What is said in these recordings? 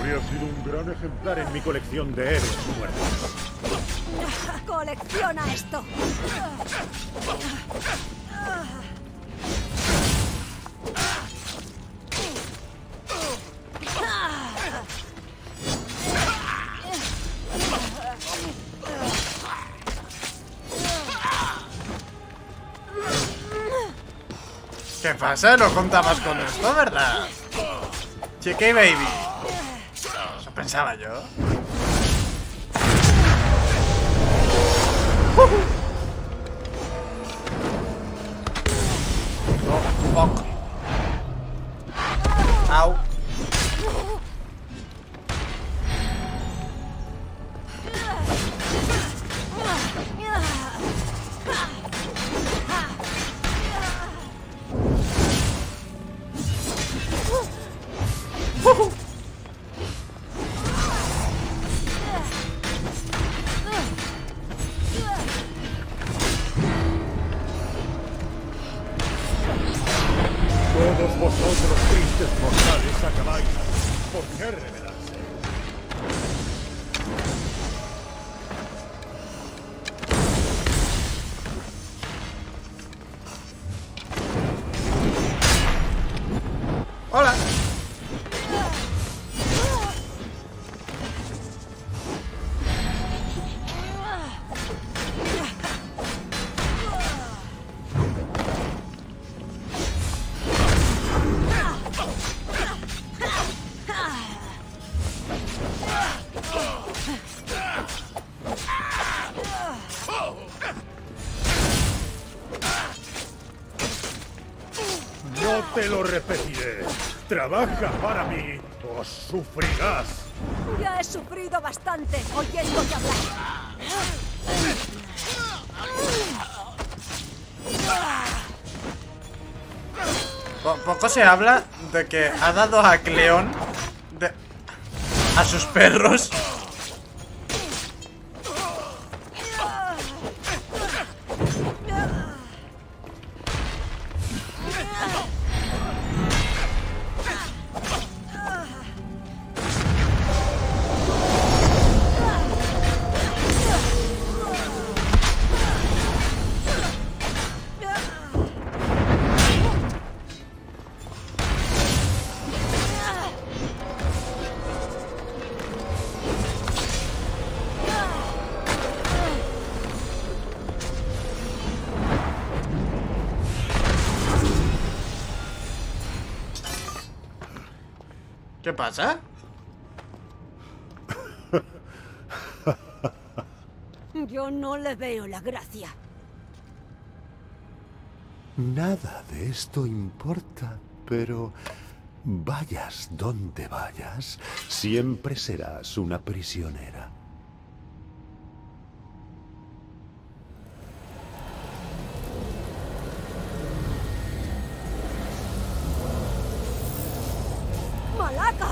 Habría sido un gran ejemplar en mi colección de héroes muertos. ¡Colecciona esto! ¿Qué pasa? No contabas con esto, ¿verdad? Chiqui baby. Eso pensaba yo. Oh, fuck. Au. Todos vosotros, tristes mortales, acabáis por qué rebelarse. Hola. No te lo repetiré. Trabaja para mí o sufrirás. Ya he sufrido bastante oyéndote hablar. Poco se habla de que ha dado a Cleón a sus perros. ¿Qué pasa? Yo no le veo la gracia. Nada de esto importa, pero vayas donde vayas, siempre serás una prisionera. ¡Malaka!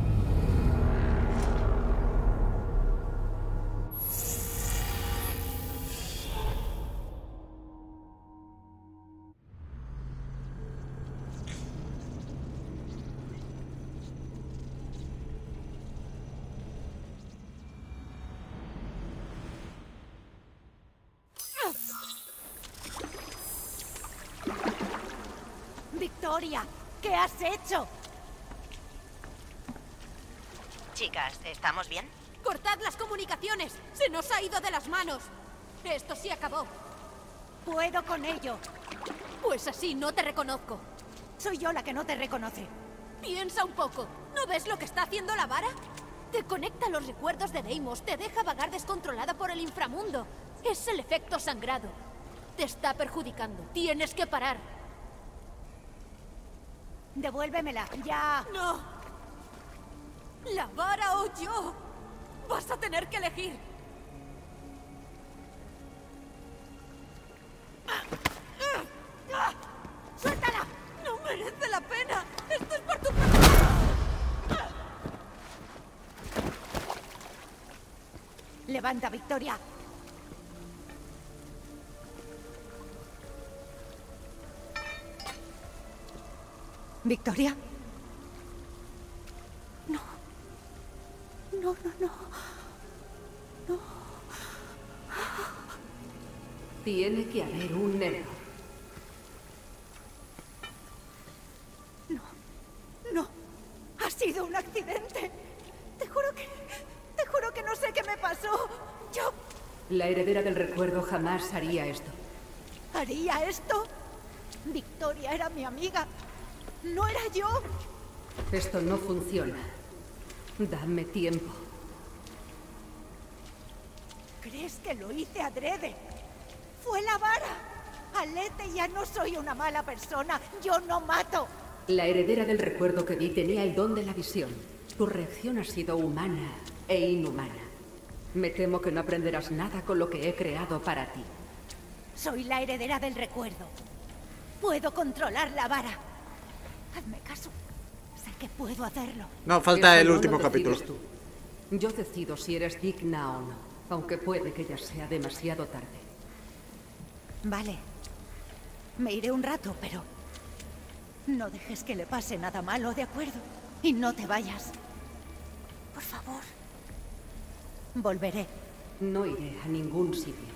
Victoria, ¿qué has hecho? Chicas, ¿estamos bien? ¡Cortad las comunicaciones! ¡Se nos ha ido de las manos! Esto sí acabó. Puedo con ello. Pues así no te reconozco. Soy yo la que no te reconoce. Piensa un poco. ¿No ves lo que está haciendo la vara? Te conecta los recuerdos de Deimos, te deja vagar descontrolada por el inframundo. Es el efecto sangrado. Te está perjudicando. Tienes que parar. Devuélvemela, ya. ¡No! ¿La vara o yo? Vas a tener que elegir. ¡Suéltala! ¡No merece la pena! ¡Esto es por tu culpa! Levanta, Victoria. ¿Victoria? No. No, no, no. No. Tiene que haber un error. No. No. Ha sido un accidente. Te juro que no sé qué me pasó. Yo... La heredera del recuerdo jamás haría esto. ¿Haría esto? Victoria era mi amiga. No era yo. Esto no funciona. Dame tiempo. ¿Crees que lo hice adrede? Fue la vara. Alete, ya no soy una mala persona. Yo no mato. La heredera del recuerdo que vi tenía el don de la visión. Tu reacción ha sido humana e inhumana. Me temo que no aprenderás nada con lo que he creado para ti. Soy la heredera del recuerdo. Puedo controlar la vara. Hazme caso. Sé que puedo hacerlo. No, falta Eso el no último lo capítulo. decides tú. Yo decido si eres digna o no, aunque puede que ya sea demasiado tarde. Vale. Me iré un rato, pero... no dejes que le pase nada malo, ¿de acuerdo? Y no te vayas. Por favor. Volveré. No iré a ningún sitio.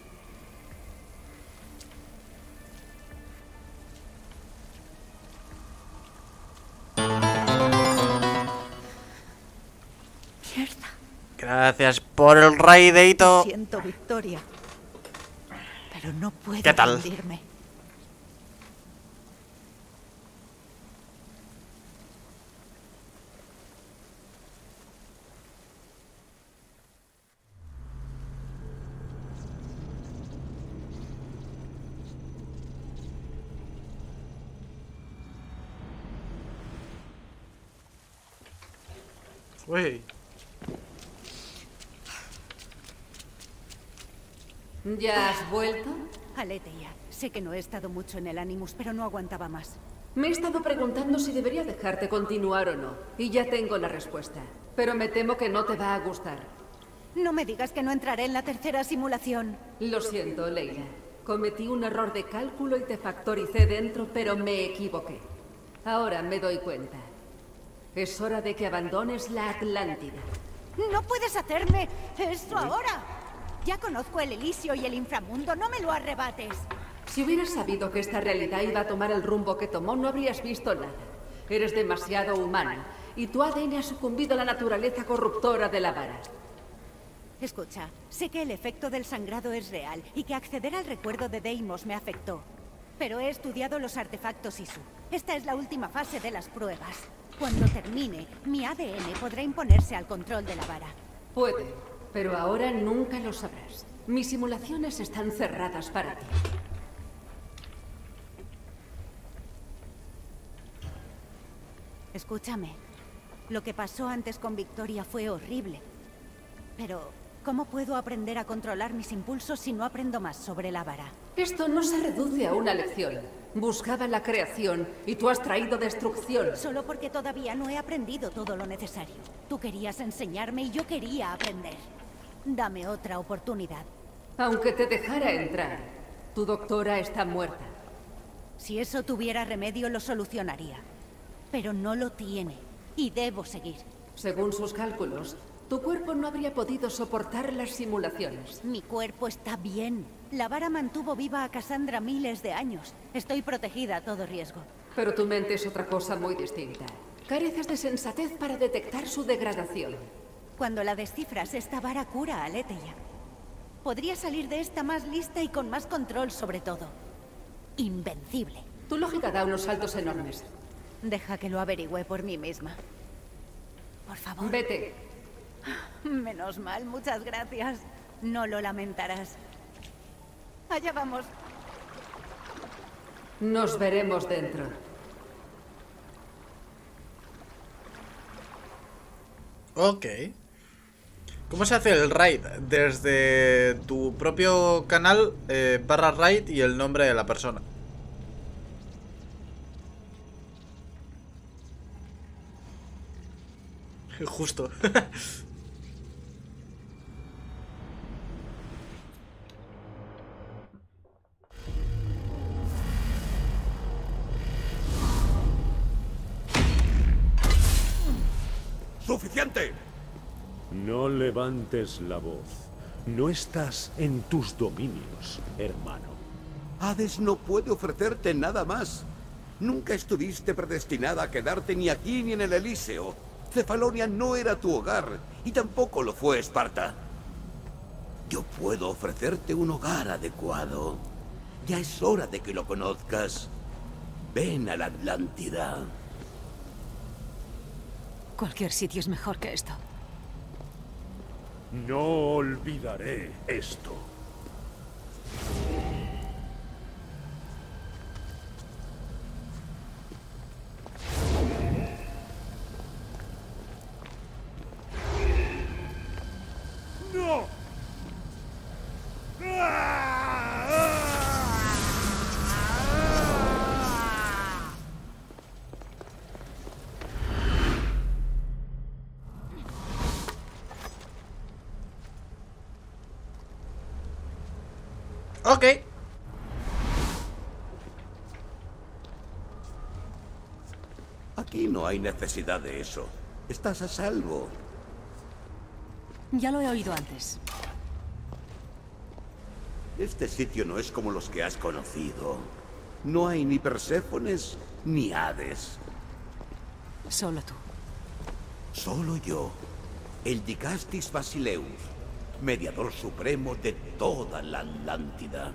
Mierda. Gracias por el raidito. Siento victoria. Pero no puedo ¿Qué tal? rendirme. Uy. ¿Ya has vuelto? Aletheia, sé que no he estado mucho en el Animus, pero no aguantaba más. Me he estado preguntando si debería dejarte continuar o no, y ya tengo la respuesta. Pero me temo que no te va a gustar. No me digas que no entraré en la tercera simulación. Lo siento, Leila. Cometí un error de cálculo y te factoricé dentro, pero me equivoqué. Ahora me doy cuenta. Es hora de que abandones la Atlántida. No puedes hacerme eso ahora. Ya conozco el Elisio y el inframundo, no me lo arrebates. Si hubieras sabido que esta realidad iba a tomar el rumbo que tomó, no habrías visto nada. Eres demasiado humana, y tu ADN ha sucumbido a la naturaleza corruptora de la vara. Escucha, sé que el efecto del sangrado es real y que acceder al recuerdo de Deimos me afectó. Pero he estudiado los artefactos ISU. Esta es la última fase de las pruebas. Cuando termine, mi ADN podrá imponerse al control de la vara. Puede, pero ahora nunca lo sabrás. Mis simulaciones están cerradas para ti. Escúchame. Lo que pasó antes con Victoria fue horrible. Pero, ¿cómo puedo aprender a controlar mis impulsos si no aprendo más sobre la vara? Esto no se reduce a una lección. Buscaba la creación y tú has traído destrucción. Solo porque todavía no he aprendido todo lo necesario. Tú querías enseñarme y yo quería aprender. Dame otra oportunidad. Aunque te dejara entrar, tu doctora está muerta. Si eso tuviera remedio, lo solucionaría. Pero no lo tiene. Y debo seguir. Según sus cálculos, tu cuerpo no habría podido soportar las simulaciones. Mi cuerpo está bien. La vara mantuvo viva a Cassandra miles de años. Estoy protegida a todo riesgo. Pero tu mente es otra cosa muy distinta. Careces de sensatez para detectar su degradación. Cuando la descifras, esta vara cura a Aletheia. Podría salir de esta más lista y con más control sobre todo. Invencible. Tu lógica da unos saltos enormes. Deja que lo averigüe por mí misma. Por favor. Vete. Menos mal, muchas gracias. No lo lamentarás. Allá vamos. Nos veremos dentro. Ok. ¿Cómo se hace el raid? Desde tu propio canal, barra raid y el nombre de la persona. Justo. ¡Suficiente! No levantes la voz. No estás en tus dominios, hermano. Hades no puede ofrecerte nada más. Nunca estuviste predestinada a quedarte ni aquí ni en el Elíseo. Cefalonia no era tu hogar, y tampoco lo fue Esparta. Yo puedo ofrecerte un hogar adecuado. Ya es hora de que lo conozcas. Ven a la Atlántida. Cualquier sitio es mejor que esto. No olvidaré esto. ¡No! Ok. Aquí no hay necesidad de eso. Estás a salvo. Ya lo he oído antes. Este sitio no es como los que has conocido. No hay ni Perséfones ni Hades. Solo tú. Solo yo, el Dicastis Basileus, mediador supremo de toda la Atlántida.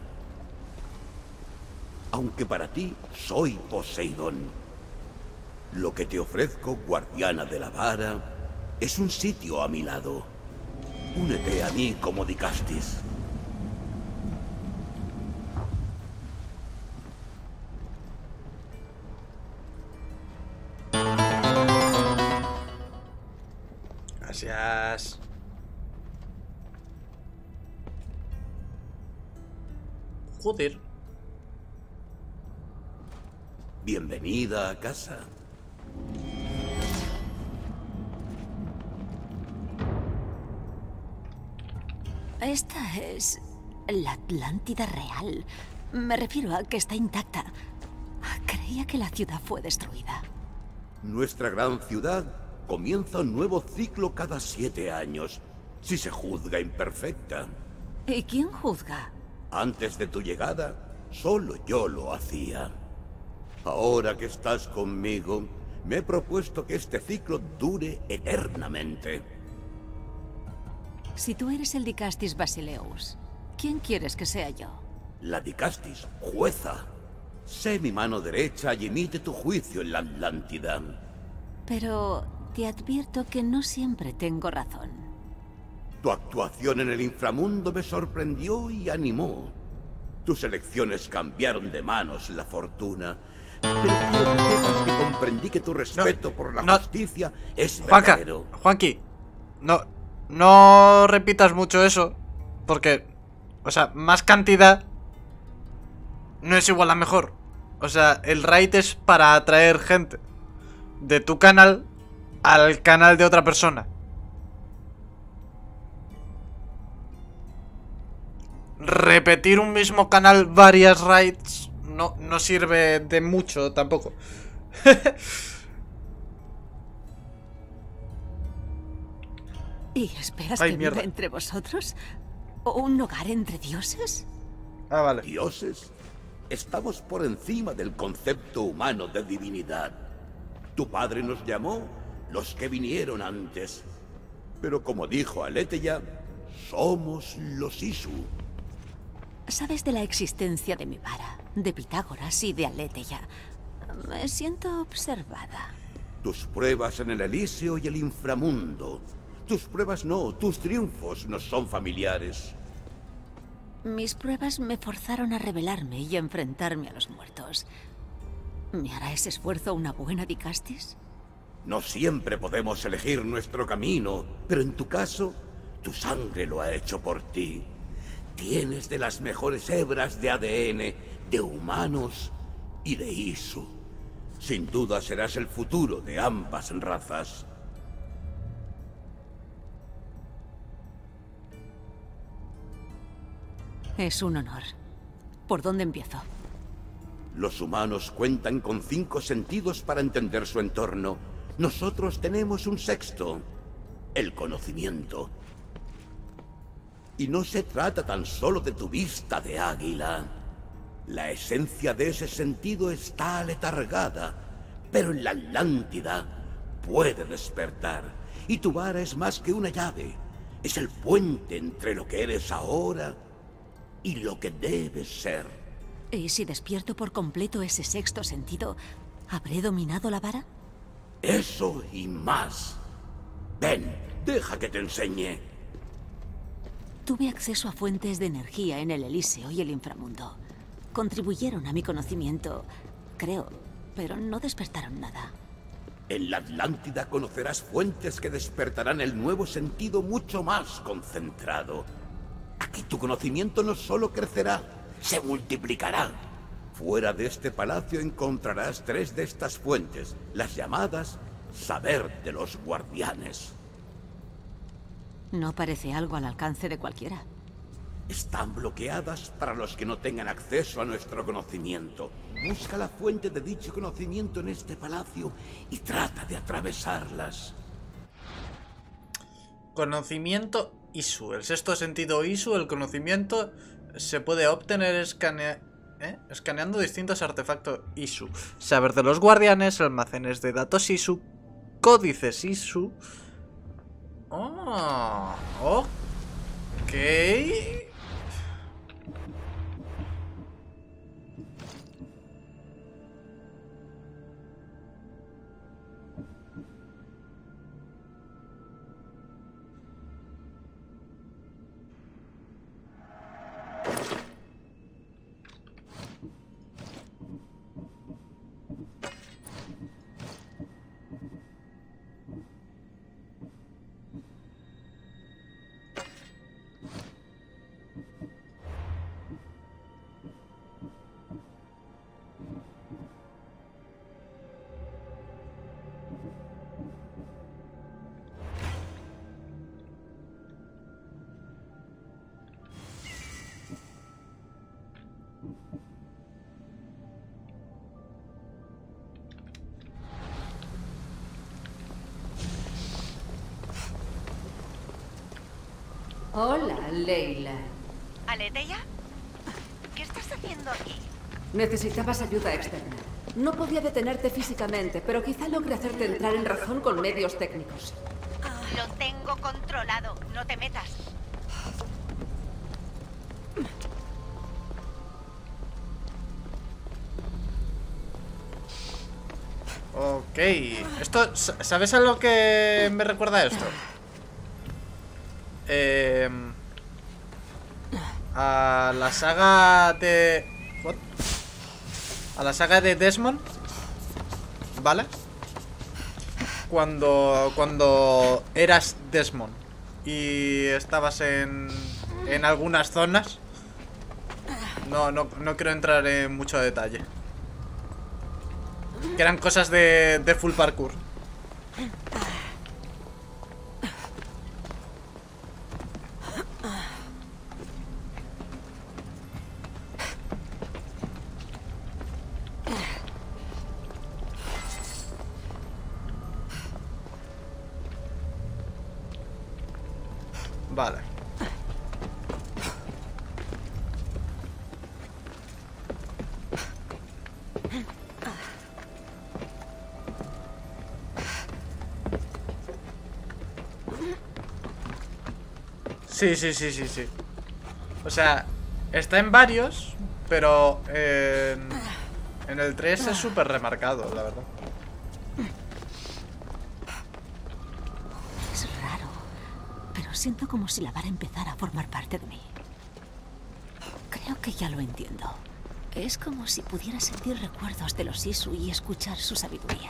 Aunque para ti soy Poseidón. Lo que te ofrezco, guardiana de la vara, es un sitio a mi lado. Únete a mí como Dicastis. Gracias. Joder. Bienvenida a casa. Esta es la Atlántida real. Me refiero a que está intacta. Creía que la ciudad fue destruida. Nuestra gran ciudad comienza un nuevo ciclo cada 7 años, si se juzga imperfecta. ¿Y quién juzga? Antes de tu llegada, solo yo lo hacía. Ahora que estás conmigo, me he propuesto que este ciclo dure eternamente. Si tú eres el Dicastis Basileus, ¿quién quieres que sea yo? La Dicastis, jueza. Sé mi mano derecha y emite tu juicio en la Atlántida. Pero te advierto que no siempre tengo razón. Tu actuación en el inframundo me sorprendió y animó. Tus elecciones cambiaron de manos la fortuna. Pero quiero que sepas que comprendí que tu respeto por la justicia es verdadero. Juanqui, no repitas mucho eso, porque, o sea, más cantidad no es igual a mejor. O sea, el raid es para atraer gente de tu canal al canal de otra persona. Repetir un mismo canal varias raids no sirve de mucho tampoco. ¿Y esperas Ay, que mierda. viva entre vosotros? ¿O un hogar entre dioses? Ah, vale. Dioses, estamos por encima del concepto humano de divinidad. Tu padre nos llamó los que vinieron antes. Pero como dijo Aletheia, somos los Isu. Sabes de la existencia de mi vara, de Pitágoras y de Aletheia. Me siento observada. Tus pruebas en el Elíseo y el inframundo. Tus pruebas no, tus triunfos nos son familiares. Mis pruebas me forzaron a rebelarme y a enfrentarme a los muertos. ¿Me hará ese esfuerzo una buena Dicastis? No siempre podemos elegir nuestro camino, pero en tu caso, tu sangre lo ha hecho por ti. Tienes de las mejores hebras de ADN, de humanos y de Isu. Sin duda serás el futuro de ambas razas. Es un honor. ¿Por dónde empiezo? Los humanos cuentan con 5 sentidos para entender su entorno. Nosotros tenemos un 6º. el conocimiento. Y no se trata tan solo de tu vista de águila. La esencia de ese sentido está aletargada, pero en la Atlántida puede despertar. Y tu vara es más que una llave. Es el puente entre lo que eres ahora y lo que debes ser. ¿Y si despierto por completo ese sexto sentido, habré dominado la vara? Eso y más. Ven, deja que te enseñe. Tuve acceso a fuentes de energía en el Elíseo y el inframundo. Contribuyeron a mi conocimiento, creo, pero no despertaron nada. En la Atlántida conocerás fuentes que despertarán el nuevo sentido mucho más concentrado. Aquí tu conocimiento no solo crecerá, se multiplicará. Fuera de este palacio encontrarás 3 de estas fuentes, las llamadas Saber de los Guardianes. No parece algo al alcance de cualquiera. Están bloqueadas para los que no tengan acceso a nuestro conocimiento. Busca la fuente de dicho conocimiento en este palacio y trata de atravesarlas. Conocimiento Isu. El sexto sentido Isu, el conocimiento, se puede obtener escaneando distintos artefactos Isu. Saber de los guardianes, almacenes de datos Isu, códices Isu. Oh, ok. Hola, Leila. ¿Aletheia? ¿Qué estás haciendo aquí? Necesitabas ayuda externa. No podía detenerte físicamente, pero quizá logre hacerte entrar en razón con medios técnicos. Lo tengo controlado. No te metas. Ok. Esto, ¿sabes a lo que me recuerda esto? A la saga de... ¿What? A la saga de Desmond, ¿vale? Cuando eras Desmond y estabas en algunas zonas. No quiero entrar en mucho detalle. Que eran cosas de full parkour. Vale. Sí. O sea, está en varios, pero en el 3 es súper remarcado, la verdad. Es raro, pero siento como si la vara empezara a formar parte de mí. Creo que ya lo entiendo. Es como si pudiera sentir recuerdos de los Isu y escuchar su sabiduría.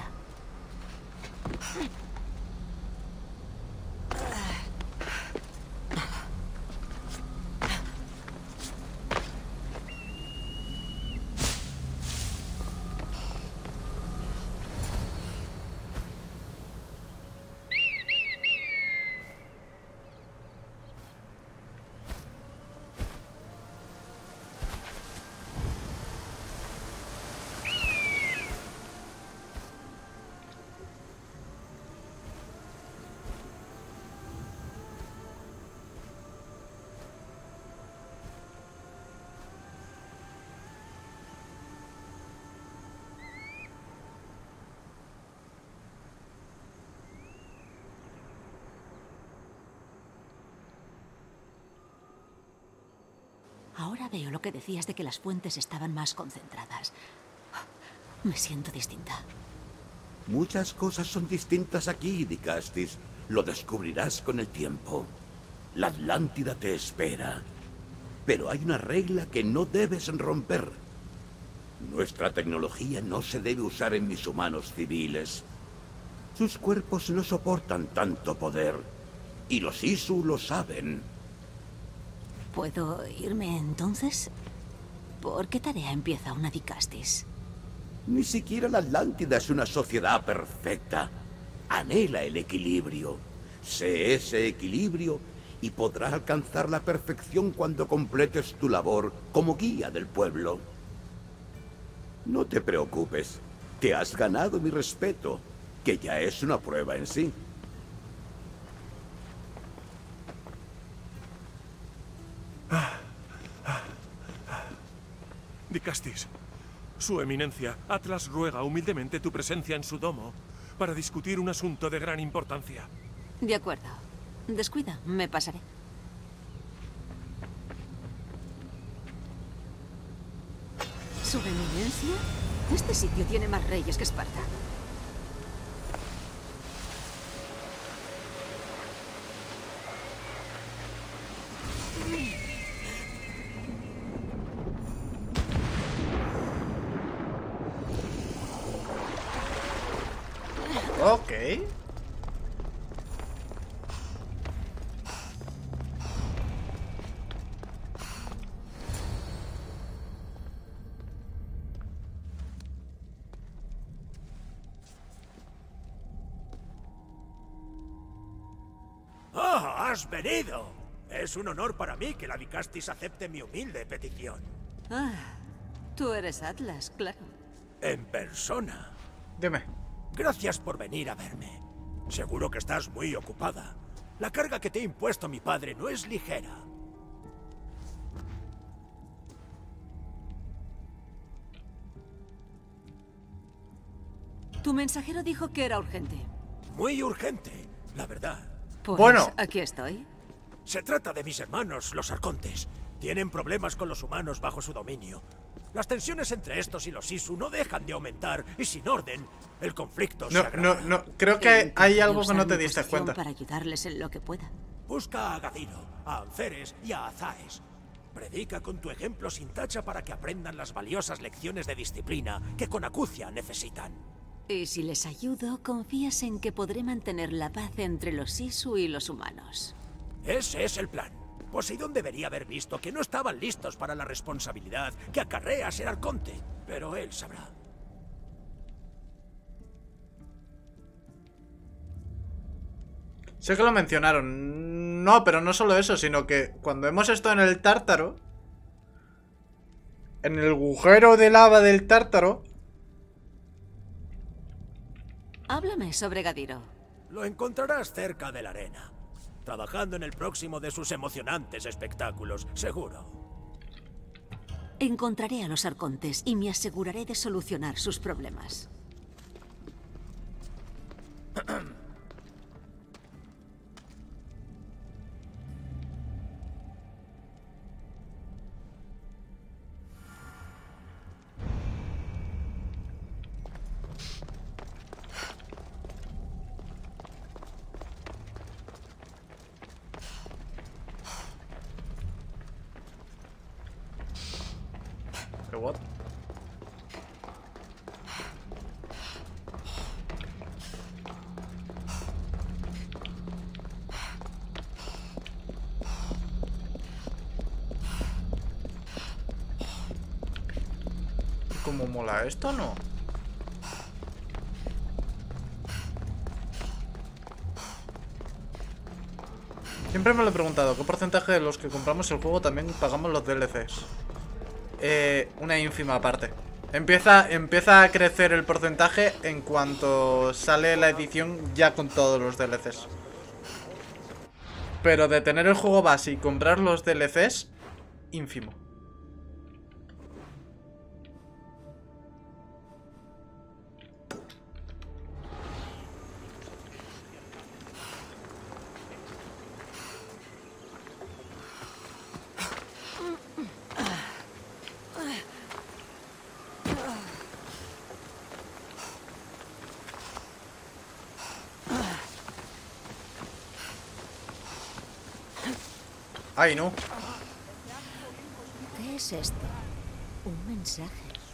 Ahora veo lo que decías de que las fuentes estaban más concentradas. Me siento distinta. Muchas cosas son distintas aquí, Dicastis. Lo descubrirás con el tiempo. La Atlántida te espera. Pero hay una regla que no debes romper. Nuestra tecnología no se debe usar en mis humanos civiles. Sus cuerpos no soportan tanto poder. Y los Isu lo saben. ¿Puedo irme entonces? ¿Por qué tarea empieza una Dicastis? Ni siquiera la Atlántida es una sociedad perfecta. Anhela el equilibrio. Sé ese equilibrio y podrás alcanzar la perfección cuando completes tu labor como guía del pueblo. No te preocupes. Te has ganado mi respeto, que ya es una prueba en sí. Dicastis, Su Eminencia, Atlas ruega humildemente tu presencia en su domo para discutir un asunto de gran importancia. De acuerdo. Descuida, me pasaré. ¿Su Eminencia? Este sitio tiene más reyes que Esparta. Ok. ¡Ah! ¡Has venido! Es un honor para mí que la Dicastis acepte mi humilde petición. Ah, tú eres Atlas, claro. En persona. Dime. Gracias por venir a verme. Seguro que estás muy ocupada. La carga que te ha impuesto mi padre no es ligera. Tu mensajero dijo que era urgente. Muy urgente, la verdad. Pues Bueno. aquí estoy. Se trata de mis hermanos, los arcontes. Tienen problemas con los humanos bajo su dominio. Las tensiones entre estos y los Isu no dejan de aumentar, y sin orden, el conflicto se agrava. No. Creo que hay algo que no te diste cuenta. Para ayudarles en lo que pueda. Busca a Gadiro, a Anceres y a Azaes. Predica con tu ejemplo sin tacha para que aprendan las valiosas lecciones de disciplina que con acucia necesitan. Y si les ayudo, confías en que podré mantener la paz entre los Isu y los humanos. Ese es el plan. Poseidón debería haber visto que no estaban listos para la responsabilidad que acarrea ser arconte, pero él sabrá. Sé que lo mencionaron. No, pero no solo eso, sino que cuando hemos estado en el Tártaro, en el agujero de lava del Tártaro. Háblame sobre Gadiro. Lo encontrarás cerca de la arena, trabajando en el próximo de sus emocionantes espectáculos, seguro. Encontraré a los arcontes y me aseguraré de solucionar sus problemas. ¿Qué what? ¿Cómo mola esto, no? Siempre me lo he preguntado, ¿qué porcentaje de los que compramos el juego también pagamos los DLCs? Una ínfima parte. Empieza a crecer el porcentaje en cuanto sale la edición ya con todos los DLCs. Pero de tener el juego base y comprar los DLCs, ínfimo. Ay, no. ¿Qué es esto? Un mensaje.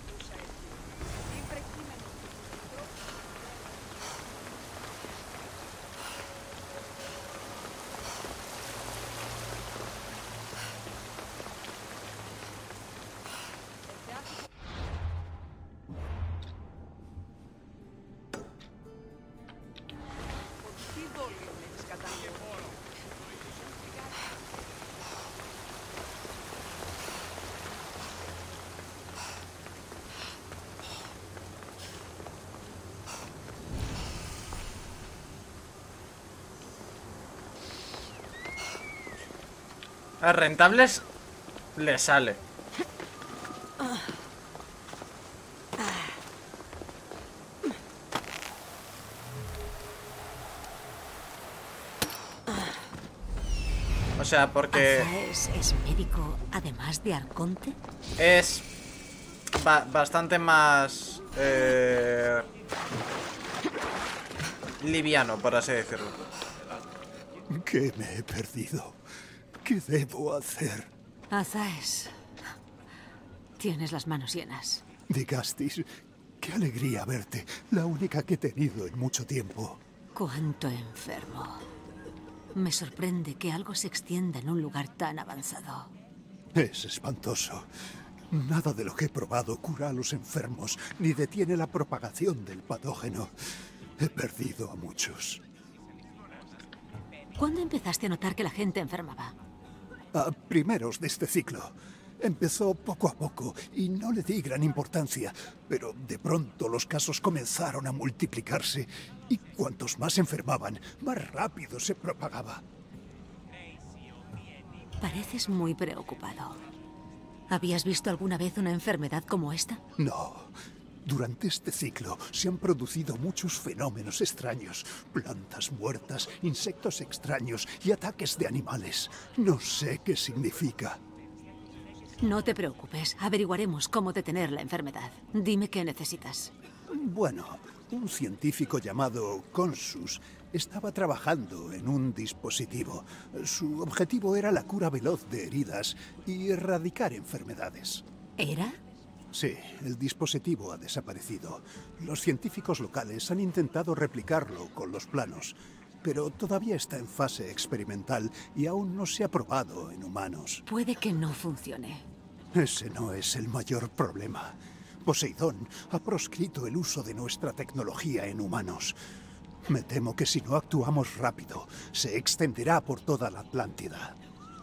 A rentables le sale. O sea, porque ¿Es médico además de arconte? es bastante más liviano, por así decirlo. ¿Qué me he perdido? ¿Qué debo hacer? Azaes, tienes las manos llenas. Digastis, qué alegría verte. La única que he tenido en mucho tiempo. Cuánto enfermo. Me sorprende que algo se extienda en un lugar tan avanzado. Es espantoso. Nada de lo que he probado cura a los enfermos, ni detiene la propagación del patógeno. He perdido a muchos. ¿Cuándo empezaste a notar que la gente enfermaba? A primeros de este ciclo. Empezó poco a poco y no le di gran importancia, pero de pronto los casos comenzaron a multiplicarse y cuantos más enfermaban, más rápido se propagaba. Pareces muy preocupado. ¿Habías visto alguna vez una enfermedad como esta? No. Durante este ciclo se han producido muchos fenómenos extraños. Plantas muertas, insectos extraños y ataques de animales. No sé qué significa. No te preocupes, averiguaremos cómo detener la enfermedad. Dime qué necesitas. Bueno, un científico llamado Consus estaba trabajando en un dispositivo. Su objetivo era la cura veloz de heridas y erradicar enfermedades. ¿Era? Sí, el dispositivo ha desaparecido. Los científicos locales han intentado replicarlo con los planos, pero todavía está en fase experimental y aún no se ha probado en humanos. Puede que no funcione. Ese no es el mayor problema. Poseidón ha proscrito el uso de nuestra tecnología en humanos. Me temo que si no actuamos rápido, se extenderá por toda la Atlántida.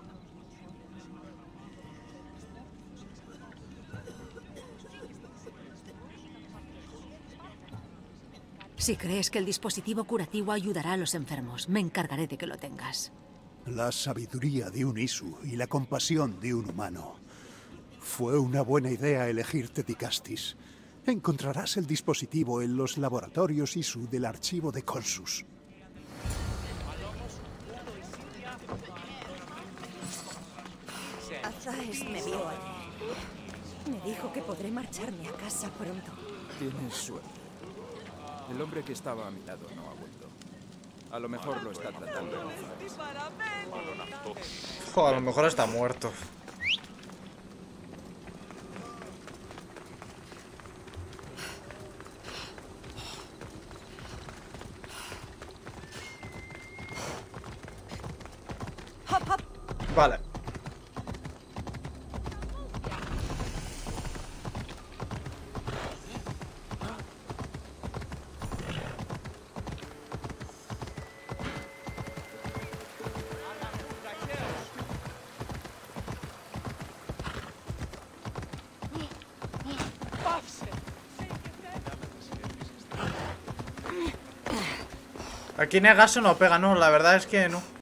Si crees que el dispositivo curativo ayudará a los enfermos, me encargaré de que lo tengas. La sabiduría de un Isu y la compasión de un humano. Fue una buena idea elegirte, Digastis. Encontrarás el dispositivo en los laboratorios ISU del archivo de Consus. Azaes me vio ayer. Me dijo que podré marcharme a casa pronto. Tienes suerte. El hombre que estaba a mi lado no ha vuelto. A lo mejor lo está tratando de Joder, a lo mejor está muerto. Vale. Aquí Negaso no pega, no, la verdad es que no.